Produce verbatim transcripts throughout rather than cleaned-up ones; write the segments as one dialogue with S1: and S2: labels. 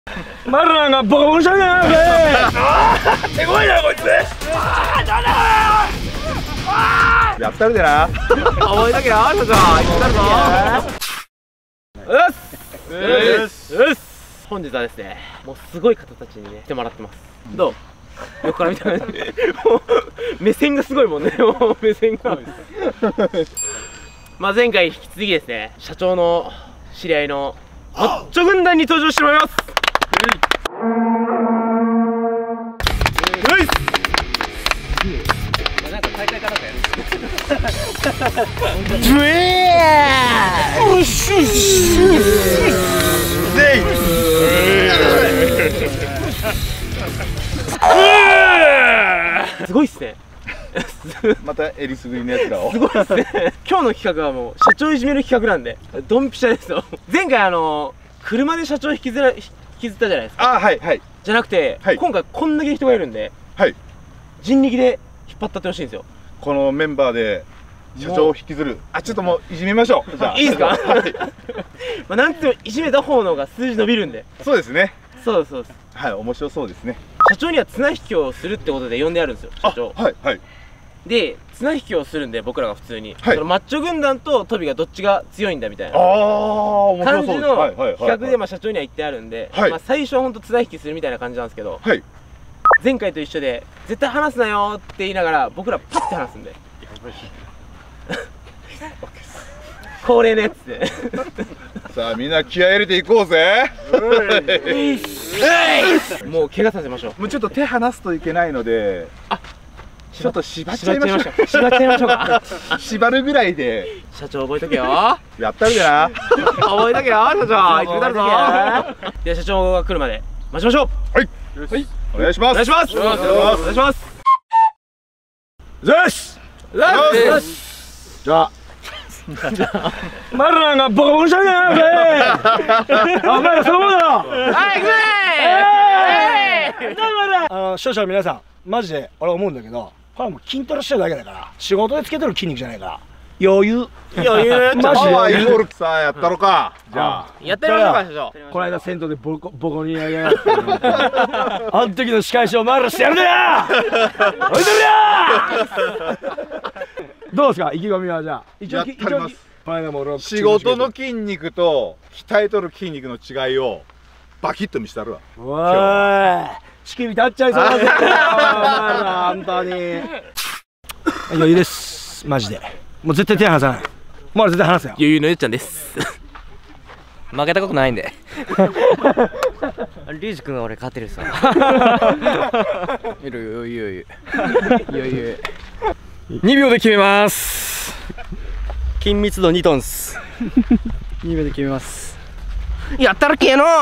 S1: マルランがボコボコにしたんじゃないのかい。手強いなこいつ。ああダメだ。やったるでな。覚えとけよ所長。行ったるぞ。うっすうっすうっす。本日はですね、もうすごい方たちにね来てもらってます。どう？横から見たらもう目線がすごいもんね。もう目線がまあ前回引き続きですね、社長の知り合いのマッチョ軍団に登場してもらいます。なんか大会かなんかやる。すごいっすね。
S2: またえりすぐりのやつらを。
S1: すごいっすね。今日の企画はもう社長いじめる企画なんでドンピシャですよ。前回あの車で社長引きずら引きずったじゃないですか。
S2: あ、はいはい。
S1: じゃなくて、はい、今回こんだけ人がいるんで、はい、人力で引っ張ったってほしいんですよ。
S2: このメンバーで社長を引きずる。あ、ちょっともういじめましょう。じゃあいいですか。はい、
S1: まあなんてもいじめた方の方が数字伸びるんで。
S2: そうですね。
S1: そうですそうです。
S2: はい、面白そうですね。
S1: 社長には綱引きをするってことで呼んであるんですよ、社長。はいはい。で綱引きをするんで、僕らが普通に、はい、そのマッチョ軍団とトビがどっちが強いんだみたいな感じの企画でまあ社長には言ってあるんで、まあ最初は本当綱引きするみたいな感じなんですけど、はい、前回と一緒で絶対離すなよって言いながら僕らパッて離すんで恒例のやつで
S2: さあみんな気合い入れていこうぜ。
S1: もう怪我させましょう。
S2: もうちょっと手離すといけないので、あ、ちょっと縛っちゃいましょう。
S1: 縛っちゃいましょうか。
S2: 縛るぐらいで。
S1: 社長覚えとけよ。
S2: やったるでな。
S1: 覚えとけよ社長。いつめたるぞ。で社長が来るまで待ちましょう。はいはいお願いします。お願いします。お願いします。よしよし。じゃあマルランがボコボコにしたんじゃないのかい。お前らそのものだろ。はい行くぜ。
S3: あの視聴者の皆さん、マジで俺思うんだけど、これはもう筋トレしてるだけだから、仕事でつけてる筋肉じゃないから、余裕
S1: 余裕
S2: マジで余裕。さあやったろか。じゃあ
S1: やってみましょうか社長。
S3: この間銭湯でボコボコにやりやがって、あの時の仕返しをマルラしてやるんだよ。おいでるよ。どうですか意気込みは。じゃあ一応
S2: やったります。
S3: この間も俺は
S2: 仕事の筋肉と鍛えとる筋肉の違いをバキッと見せたるわ。
S3: おい仕切り立っちゃいそうだぜ。本当に余裕です。マジでもう絶対手離さない。もう絶対離せよ。
S1: 余裕のゆっちゃんです。負けたことないんで。リュウジ君が俺勝てるさ。余裕余裕余裕。にびょうで決めます。筋密度にトンス。にびょうで決めます。やったらけえの。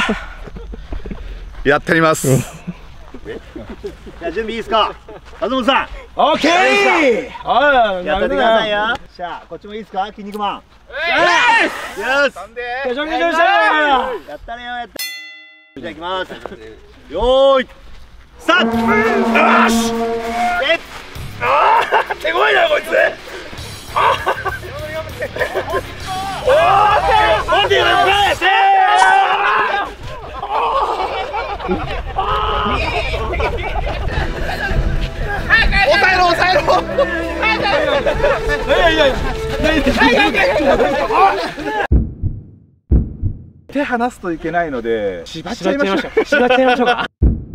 S2: やってみます。
S4: じゃあ準備いいですか。あずもさん。
S3: オッケー。
S4: やっててくださいよ。じゃあこっちもいいですか筋肉マン。よし。よし。
S3: よしよしよし。や
S4: ったねよやった。じゃあいきます。よーい。スタート。よし。え。
S1: ああ手強いなこいつ。ああ。おお。オッケーだ。抑えろ抑えろ。いやいやいや。
S2: 手離すといけないので縛っちゃいましょう。
S1: 縛っちゃいましょうか。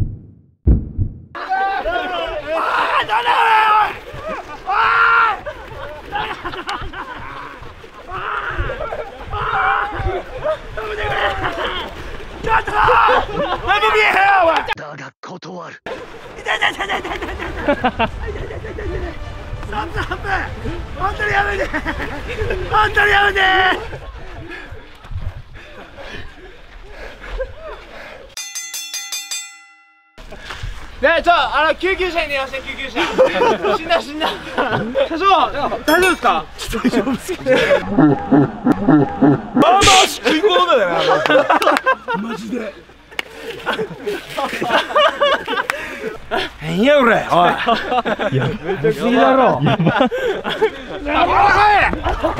S4: だが断る。
S1: さんぷんはんぷん。本当にやめて。本当にやめて。ねえ、ちょ、あの救急車に電話して、救急車。死んだ死んだ。社長、大丈夫ですか。大丈夫ですか。
S3: まあまあ食い物だよな。マジで。変や俺。おい。やめすぎだろ。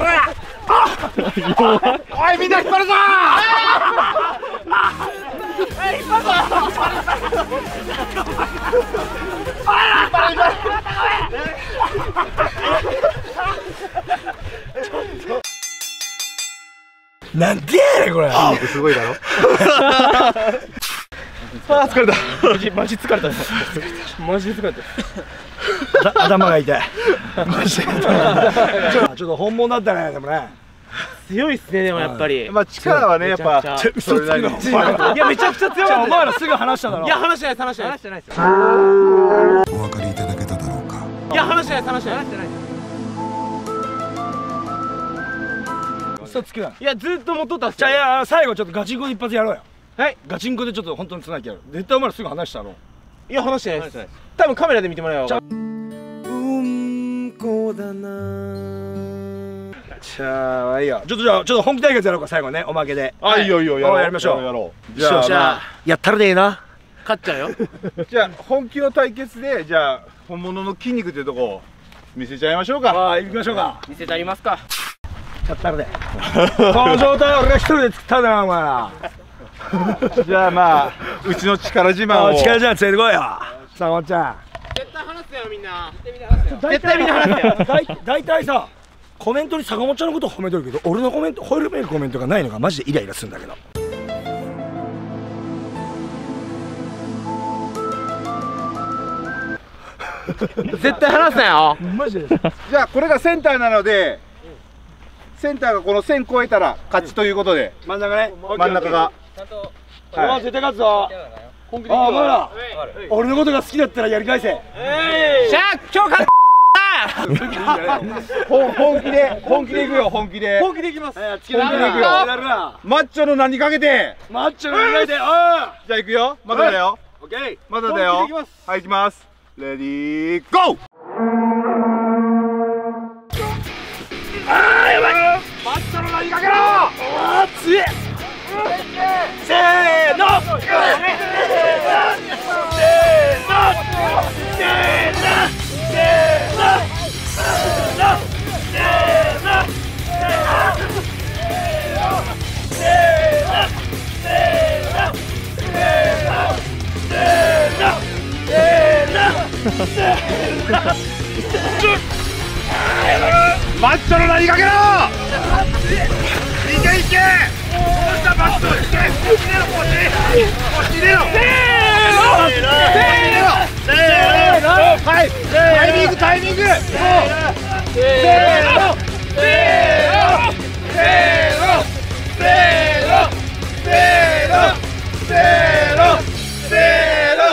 S1: おいみんな引っ張るぞ。
S3: なんでやねんこれ。
S2: すごいだろ。
S1: あー疲れた。マジマジ疲れた。マジ疲れた。
S3: 頭が痛い。マジで。ちょっと本物だったねでもね。
S1: 強いっすねでもやっぱり。
S2: まあ力はねやっぱそれなりに。
S1: いやめちゃくちゃ強い。
S3: お前らすぐ話しただろ。
S1: いや話してない話してない話してないですよ。
S5: お分かりいただけただろうか。
S1: いや話してない話してない。
S3: 嘘つくな。
S1: いやずっと持っとったっすよ。
S3: じゃあいや最後ちょっとガチンコで一発やろうよ。
S1: はい。
S3: ガチンコでちょっと本当につなぎやる。絶対お前らすぐ話したろ。
S1: いや話してないです。多分カメラで見てもらえば。
S3: うんこだな。じゃあいいよ。ちょっとじゃあちょっと本気対決やろうか最後ねおまけで。
S2: あいいよいいよやろう
S3: やりましょう。
S2: やろう。
S3: じゃあ
S1: じゃあ
S3: やったらでええな。
S1: 勝っちゃうよ。
S2: じゃあ本気の対決でじゃあ本物の筋肉っていうとこ見せちゃいましょうか。
S3: ああ行きましょうか。
S1: 見せてありますか。
S3: やったらで。この状態俺が一人で作ったんだなお前ら。
S2: じゃあまあうちの力自慢を。
S3: 力じゃん連れてこいよ。さあおっちゃん。
S1: 絶対話すよみんな。絶対みんな話すよ。
S3: だい大体さコメントに坂本ちゃんのことを褒めとるけど俺のコメント褒めるコメントがないのがマジでイライラするんだけど。
S1: 絶対話すなよ。
S3: マジで。
S2: じゃあこれがセンターなのでセンターがこの線越えたら勝ちということで
S3: 真ん中ね。
S2: 真ん中が
S3: ああ絶対勝つぞ。本気で。ああお前ら俺のことが好きだったらやり返せ。
S1: しゃあ今日勝った。
S2: 本本気で本気でいくよ本気で
S1: 本気でいきます。
S2: 本気でいくよ。マッチョの名にかけて
S3: マッチョの願いで。ああ
S2: じゃあいくよ。まだだよ。
S3: オッケー。
S2: まだだよ。はい行きます。レディーゴー。
S3: ああやばい。マッチョの名にかけろ。ああ強え。せーの。せーの。せーの。せーの。せーの。マッチョの名にかけろ。いけいけ。マッチョいけ。せーの。せーの。はい。タイミングタイミング。せーの。せーの。せーの。せーの。せーの。せーの。せーの。せーの。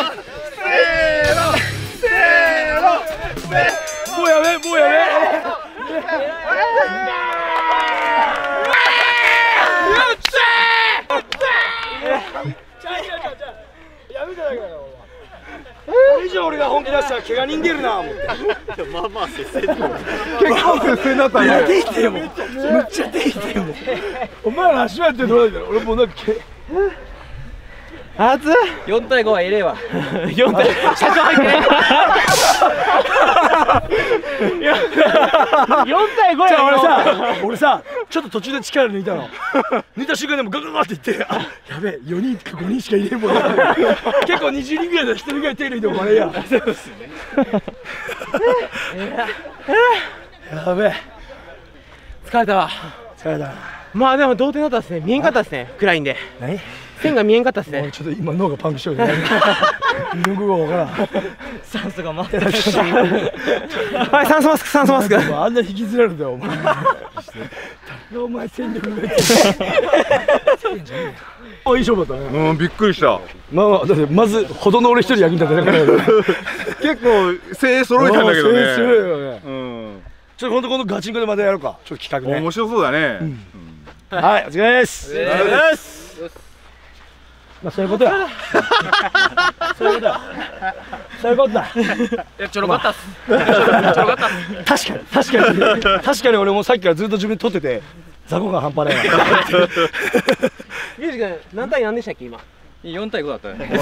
S3: せーの。もうやめもうやめ。以上俺が本気出したら怪我人出るな思って。
S2: まあまあ接戦結構接戦だったね。
S3: いや出てよもう。むっちゃ出てよもう。お前ら足前ってどうだったの。俺もうなんか
S1: 熱い。よんたいごはえれえわ。よんたい社長入ってね。よんたいごや。
S3: 俺さ俺さちょっと途中で力抜いたの。抜いた瞬間でもガガガって言ってあやべえよにんかごにんしかいねえもん。結構にじゅうにんぐらいでひとりぐらい手抜いてもバレや。やべえ
S1: 疲れたわ。
S3: 疲れた。
S1: まあでも同点だったですね。見えんかったですね。暗いんで。
S3: 何？
S1: 線が見えんかったですね。
S3: ちょっと今脳がパンクしとるね。日本語がわからん。
S1: 酸素が待ってた。はい、酸素マスク、酸素マスク。
S3: あんな引きずられるんだよ、お前。お前戦力が。あ、いい勝負だったね。
S2: うん、びっくりした。
S3: まあまあ、だってまずほどの俺一人役に立てなかった。
S2: 結構精鋭揃えたんだけどね。
S3: 精鋭揃えたよね。
S2: うん。
S3: ちょっと今度このガチンコでまたやろうか。ちょっと企画ね。
S2: 面白そうだね。
S3: はい、お疲れです。まあそういうことや。そういうことや。そういうことだ。
S1: いやちょろかったっす。ちょろかったっす。
S3: 確かに確かに確かに俺もさっきからずっと自分で撮ってて雑魚が半端ないわ。
S1: ミュージ君何対何でしたっけ今？
S6: よんたいごだったね。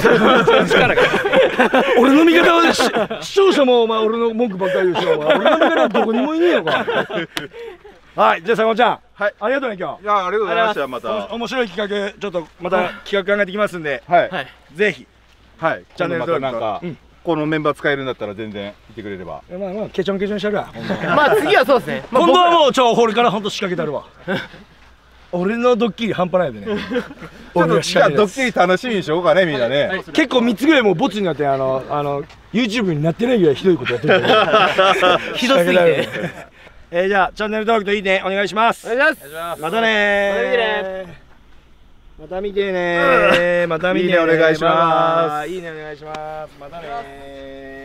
S3: 俺の味方は視聴者もお前俺の文句ばっかり言うし、お前俺の味方はどこにもいねえのか。 はい、じゃあ坂本ちゃん、
S2: はい、
S3: ありがとうね今日。
S2: いや、ありがとうございました。また
S3: 面白い企画、ちょっとまた企画考えてきますんで、
S2: はい、
S3: ぜひ
S2: はい、
S3: チャンネル登録
S2: なんかこのメンバー使えるんだったら全然いてくれれば。
S3: まあまあケチョンケチョンしちゃうわ。
S1: まあ次はそうですね。
S3: 今度はもう超ホールから本当仕掛けたるわ。俺のドッキリ半端ないでね。
S2: ちょっとじゃあドッキリ楽しみにしようかねみんなね。
S3: 結構みっつぐらいもうボツになってあのあの YouTube になってないぐらいひどいことやってる。
S1: ひどすぎて。
S3: えじゃあチャンネル登録といいねお願いします。
S1: お願いします。
S3: またね。また見てね。また見てね。
S2: いいねお願いします。
S3: いいねお願いします。またね。